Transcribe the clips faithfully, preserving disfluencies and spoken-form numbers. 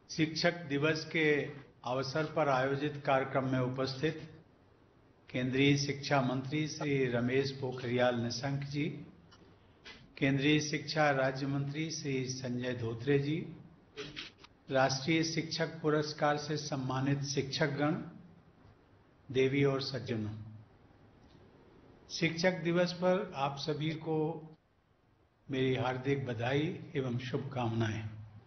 शिक्षक दिवस के अवसर पर आयोजित कार्यक्रम में उपस्थित केंद्रीय शिक्षा मंत्री श्री रमेश पोखरियाल निशंक जी, केंद्रीय शिक्षा राज्य मंत्री श्री संजय धोत्रे जी, राष्ट्रीय शिक्षक पुरस्कार से सम्मानित शिक्षकगण, देवी और सज्जनों, शिक्षक दिवस पर आप सभी को मेरी हार्दिक बधाई एवं शुभकामनाएं।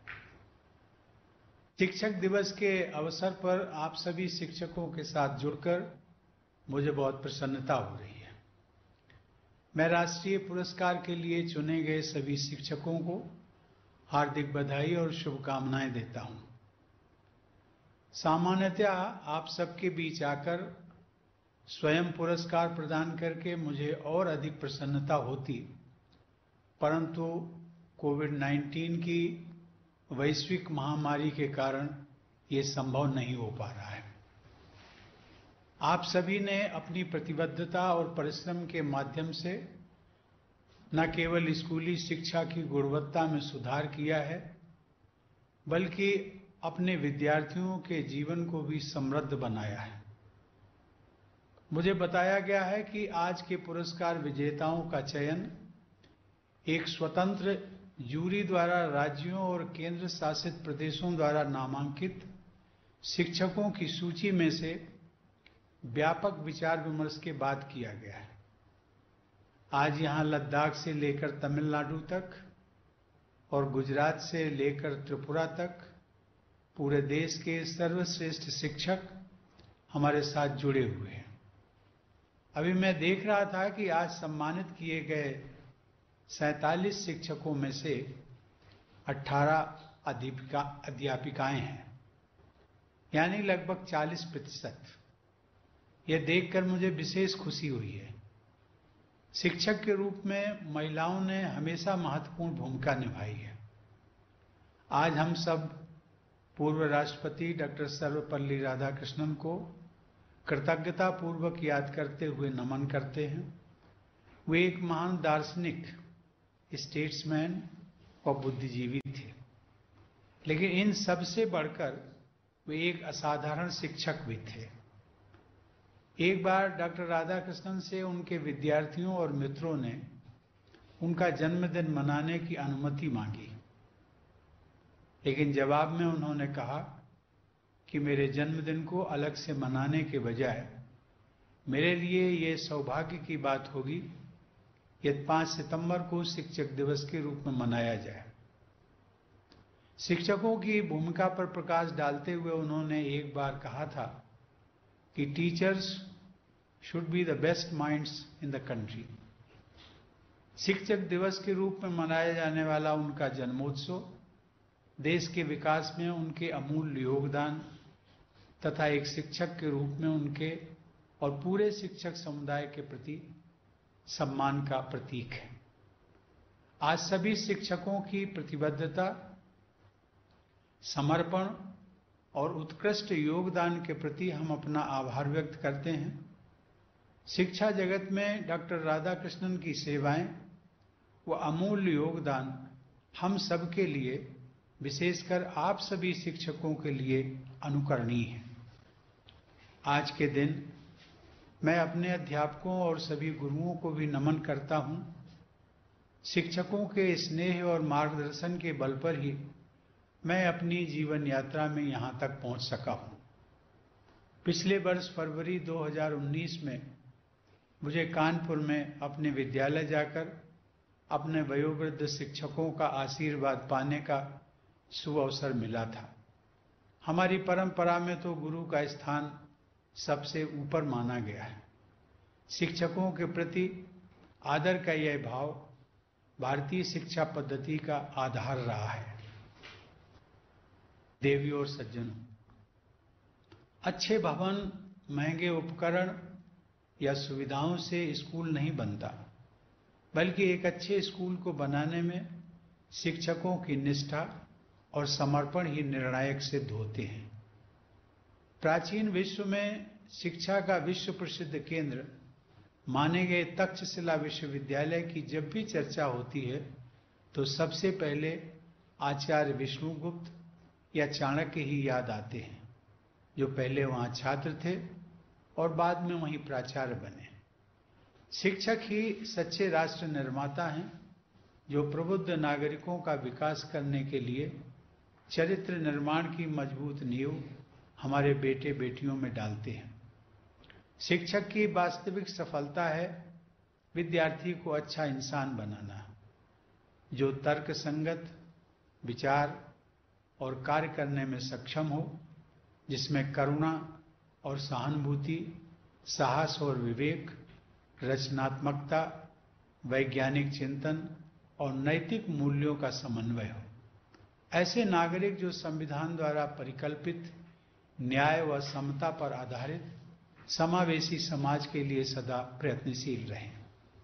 शिक्षक दिवस के अवसर पर आप सभी शिक्षकों के साथ जुड़कर मुझे बहुत प्रसन्नता हो रही है। मैं राष्ट्रीय पुरस्कार के लिए चुने गए सभी शिक्षकों को हार्दिक बधाई और शुभकामनाएं देता हूं। सामान्यतः आप सबके बीच आकर स्वयं पुरस्कार प्रदान करके मुझे और अधिक प्रसन्नता होती, परंतु कोविड नाइन्टीन की वैश्विक महामारी के कारण ये संभव नहीं हो पा रहा है। आप सभी ने अपनी प्रतिबद्धता और परिश्रम के माध्यम से न केवल स्कूली शिक्षा की गुणवत्ता में सुधार किया है, बल्कि अपने विद्यार्थियों के जीवन को भी समृद्ध बनाया है। मुझे बताया गया है कि आज के पुरस्कार विजेताओं का चयन एक स्वतंत्र जूरी द्वारा राज्यों और केंद्र शासित प्रदेशों द्वारा नामांकित शिक्षकों की सूची में से व्यापक विचार विमर्श के बाद किया गया है। आज यहां लद्दाख से लेकर तमिलनाडु तक और गुजरात से लेकर त्रिपुरा तक पूरे देश के सर्वश्रेष्ठ शिक्षक हमारे साथ जुड़े हुए हैं। अभी मैं देख रहा था कि आज सम्मानित किए गए सैंतालीस शिक्षकों में से अठारह अध्यापिका अध्यापिकाएं हैं, यानी लगभग चालीस प्रतिशत। यह देखकर मुझे विशेष खुशी हुई है। शिक्षक के रूप में महिलाओं ने हमेशा महत्वपूर्ण भूमिका निभाई है। आज हम सब पूर्व राष्ट्रपति डॉक्टर सर्वपल्ली राधाकृष्णन को कृतज्ञता पूर्वक याद करते हुए नमन करते हैं। वे एक महान दार्शनिक, स्टेट्समैन और बुद्धिजीवी थे, लेकिन इन सबसे बढ़कर वे एक असाधारण शिक्षक भी थे। एक बार डॉक्टर राधाकृष्णन से उनके विद्यार्थियों और मित्रों ने उनका जन्मदिन मनाने की अनुमति मांगी, लेकिन जवाब में उन्होंने कहा कि मेरे जन्मदिन को अलग से मनाने के बजाय मेरे लिए ये सौभाग्य की बात होगी यदि पाँच सितंबर को शिक्षक दिवस के रूप में मनाया जाए। शिक्षकों की भूमिका पर प्रकाश डालते हुए उन्होंने एक बार कहा था कि teachers should be the best minds in the country. शिक्षक दिवस के रूप में मनाया जाने वाला उनका जन्मोत्सव देश के विकास में उनके अमूल्य योगदान तथा एक शिक्षक के रूप में उनके और पूरे शिक्षक समुदाय के प्रति सम्मान का प्रतीक है। आज सभी शिक्षकों की प्रतिबद्धता, समर्पण और उत्कृष्ट योगदान के प्रति हम अपना आभार व्यक्त करते हैं। शिक्षा जगत में डॉक्टर राधाकृष्णन की सेवाएं व अमूल्य योगदान हम सबके लिए, विशेषकर आप सभी शिक्षकों के लिए अनुकरणीय है। आज के दिन मैं अपने अध्यापकों और सभी गुरुओं को भी नमन करता हूं। शिक्षकों के स्नेह और मार्गदर्शन के बल पर ही मैं अपनी जीवन यात्रा में यहां तक पहुंच सका हूं। पिछले वर्ष फरवरी दो हज़ार उन्नीस में मुझे कानपुर में अपने विद्यालय जाकर अपने वयोवृद्ध शिक्षकों का आशीर्वाद पाने का शुभ अवसर मिला था। हमारी परंपरा में तो गुरु का स्थान सबसे ऊपर माना गया है। शिक्षकों के प्रति आदर का यह भाव भारतीय शिक्षा पद्धति का आधार रहा है। देवी और सज्जनों, अच्छे भवन, महंगे उपकरण या सुविधाओं से स्कूल नहीं बनता, बल्कि एक अच्छे स्कूल को बनाने में शिक्षकों की निष्ठा और समर्पण ही निर्णायक सिद्ध होते हैं। प्राचीन विश्व में शिक्षा का विश्व प्रसिद्ध केंद्र माने गए तक्षशिला विश्वविद्यालय की जब भी चर्चा होती है तो सबसे पहले आचार्य विष्णुगुप्त, या चाणक्य ही याद आते हैं, जो पहले वहां छात्र थे और बाद में वहीं प्राचार्य बने। शिक्षक ही सच्चे राष्ट्र निर्माता हैं, जो प्रबुद्ध नागरिकों का विकास करने के लिए चरित्र निर्माण की मजबूत नींव हमारे बेटे बेटियों में डालते हैं। शिक्षक की वास्तविक सफलता है विद्यार्थी को अच्छा इंसान बनाना, जो तर्क संगत विचार और कार्य करने में सक्षम हो, जिसमें करुणा और सहानुभूति, साहस और विवेक, रचनात्मकता, वैज्ञानिक चिंतन और नैतिक मूल्यों का समन्वय हो। ऐसे नागरिक जो संविधान द्वारा परिकल्पित न्याय व समता पर आधारित समावेशी समाज के लिए सदा प्रयत्नशील रहें।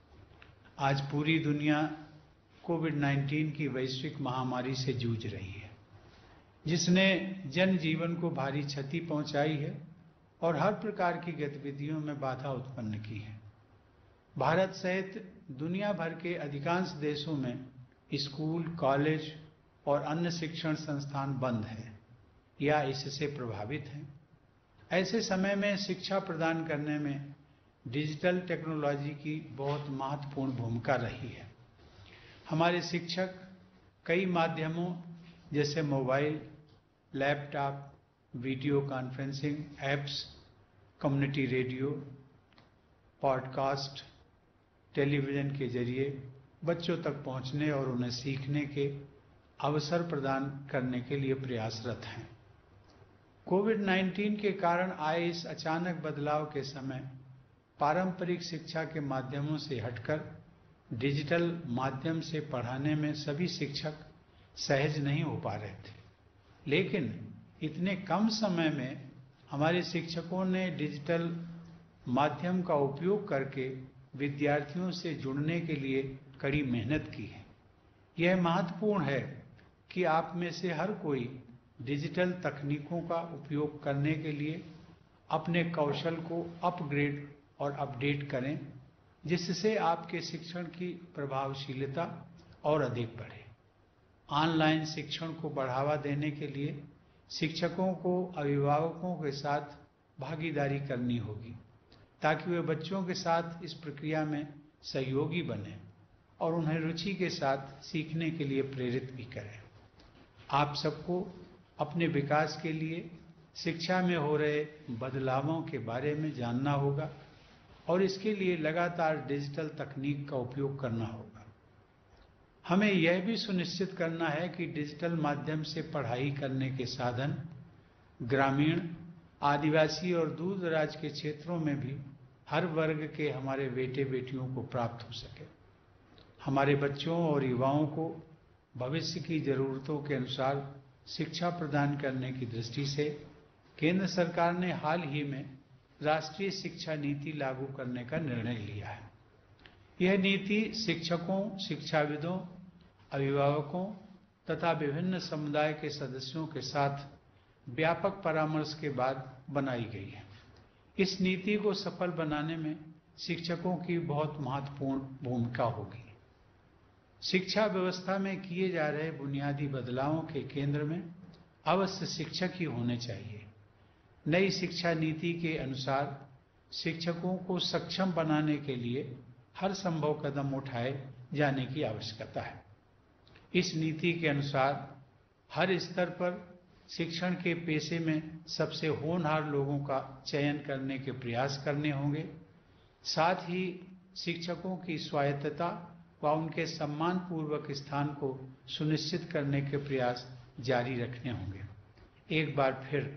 आज पूरी दुनिया कोविड नाइन्टीन की वैश्विक महामारी से जूझ रही है, जिसने जनजीवन को भारी क्षति पहुंचाई है और हर प्रकार की गतिविधियों में बाधा उत्पन्न की है। भारत सहित दुनिया भर के अधिकांश देशों में स्कूल, कॉलेज और अन्य शिक्षण संस्थान बंद हैं या इससे प्रभावित हैं। ऐसे समय में शिक्षा प्रदान करने में डिजिटल टेक्नोलॉजी की बहुत महत्वपूर्ण भूमिका रही है। हमारे शिक्षक कई माध्यमों जैसे mobile, laptop, video conferencing apps, community radio, podcast, television के जरिए बच्चों तक पहुंचने और उन्हें सीखने के अवसर प्रदान करने के लिए प्रयासरत हैं। कोविड नाइन्टीन के कारण आए इस अचानक बदलाव के समय पारंपरिक शिक्षा के माध्यमों से हटकर डिजिटल माध्यम से पढ़ाने में सभी शिक्षक सहज नहीं हो पा रहे थे, लेकिन इतने कम समय में हमारे शिक्षकों ने डिजिटल माध्यम का उपयोग करके विद्यार्थियों से जुड़ने के लिए कड़ी मेहनत की है। यह महत्वपूर्ण है कि आप में से हर कोई डिजिटल तकनीकों का उपयोग करने के लिए अपने कौशल को अपग्रेड और अपडेट करें, जिससे आपके शिक्षण की प्रभावशीलता और अधिक बढ़े। ऑनलाइन शिक्षण को बढ़ावा देने के लिए शिक्षकों को अभिभावकों के साथ भागीदारी करनी होगी, ताकि वे बच्चों के साथ इस प्रक्रिया में सहयोगी बने और उन्हें रुचि के साथ सीखने के लिए प्रेरित भी करें। आप सबको अपने विकास के लिए शिक्षा में हो रहे बदलावों के बारे में जानना होगा और इसके लिए लगातार डिजिटल तकनीक का उपयोग करना होगा। हमें यह भी सुनिश्चित करना है कि डिजिटल माध्यम से पढ़ाई करने के साधन ग्रामीण, आदिवासी और दूर दराज के क्षेत्रों में भी हर वर्ग के हमारे बेटे बेटियों को प्राप्त हो सके। हमारे बच्चों और युवाओं को भविष्य की जरूरतों के अनुसार शिक्षा प्रदान करने की दृष्टि से केंद्र सरकार ने हाल ही में राष्ट्रीय शिक्षा नीति लागू करने का निर्णय लिया है। यह नीति शिक्षकों, शिक्षाविदों, अभिभावकों तथा विभिन्न समुदाय के सदस्यों के साथ व्यापक परामर्श के बाद बनाई गई है। इस नीति को सफल बनाने में शिक्षकों की बहुत महत्वपूर्ण भूमिका होगी। शिक्षा व्यवस्था में किए जा रहे बुनियादी बदलावों के केंद्र में अवश्य शिक्षक ही होने चाहिए। नई शिक्षा नीति के अनुसार शिक्षकों को सक्षम बनाने के लिए हर संभव कदम उठाए जाने की आवश्यकता है। इस नीति के अनुसार हर स्तर पर शिक्षण के पेशे में सबसे होनहार लोगों का चयन करने के प्रयास करने होंगे। साथ ही शिक्षकों की स्वायत्तता व उनके सम्मानपूर्वक स्थान को सुनिश्चित करने के प्रयास जारी रखने होंगे। एक बार फिर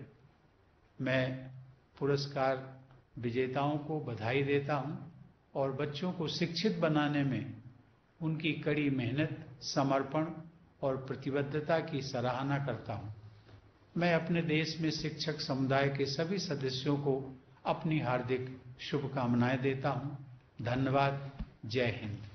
मैं पुरस्कार विजेताओं को बधाई देता हूं और बच्चों को शिक्षित बनाने में उनकी कड़ी मेहनत, समर्पण और प्रतिबद्धता की सराहना करता हूं। मैं अपने देश में शिक्षक समुदाय के सभी सदस्यों को अपनी हार्दिक शुभकामनाएं देता हूं। धन्यवाद। जय हिंद।